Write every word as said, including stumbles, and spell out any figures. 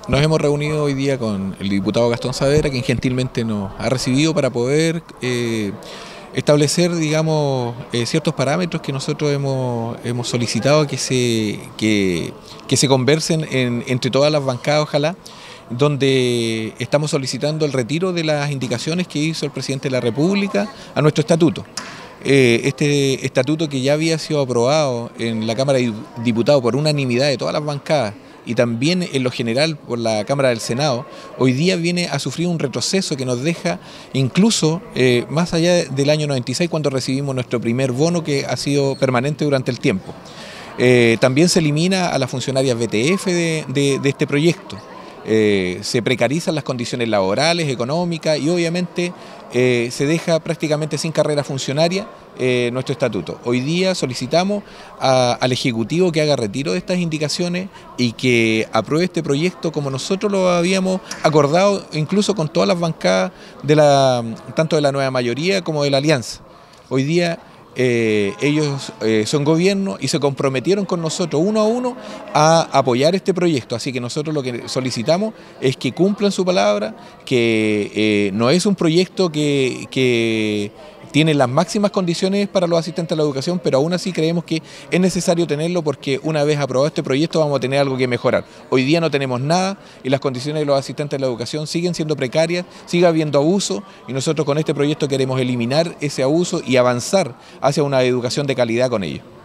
Nos hemos reunido hoy día con el diputado Gastón Saavedra, quien gentilmente nos ha recibido para poder eh, establecer, digamos, eh, ciertos parámetros que nosotros hemos, hemos solicitado que se, que, que se conversen en, entre todas las bancadas, ojalá, donde estamos solicitando el retiro de las indicaciones que hizo el presidente de la República a nuestro estatuto. Eh, este estatuto, que ya había sido aprobado en la Cámara de Diputados por unanimidad de todas las bancadas y también en lo general por la Cámara del Senado, hoy día viene a sufrir un retroceso que nos deja incluso eh, más allá del año noventa y seis, cuando recibimos nuestro primer bono, que ha sido permanente durante el tiempo. Eh, también se elimina a las funcionarias B T F de, de, de este proyecto. Eh, se precarizan las condiciones laborales, económicas, y obviamente eh, se deja prácticamente sin carrera funcionaria eh, nuestro estatuto. Hoy día solicitamos a, al Ejecutivo que haga retiro de estas indicaciones y que apruebe este proyecto como nosotros lo habíamos acordado, incluso con todas las bancadas, de la, tanto de la nueva mayoría como de la alianza. Hoy día Eh, ellos eh, son gobierno y se comprometieron con nosotros uno a uno a apoyar este proyecto, así que nosotros lo que solicitamos es que cumplan su palabra, que eh, no es un proyecto que, que tiene las máximas condiciones para los asistentes a la educación, pero aún así creemos que es necesario tenerlo, porque una vez aprobado este proyecto vamos a tener algo que mejorar. Hoy día no tenemos nada y las condiciones de los asistentes a la educación siguen siendo precarias, sigue habiendo abuso, y nosotros con este proyecto queremos eliminar ese abuso y avanzar hacia una educación de calidad con ellos.